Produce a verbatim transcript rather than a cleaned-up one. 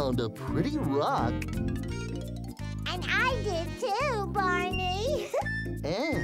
found a pretty rock. And I did too, Barney. And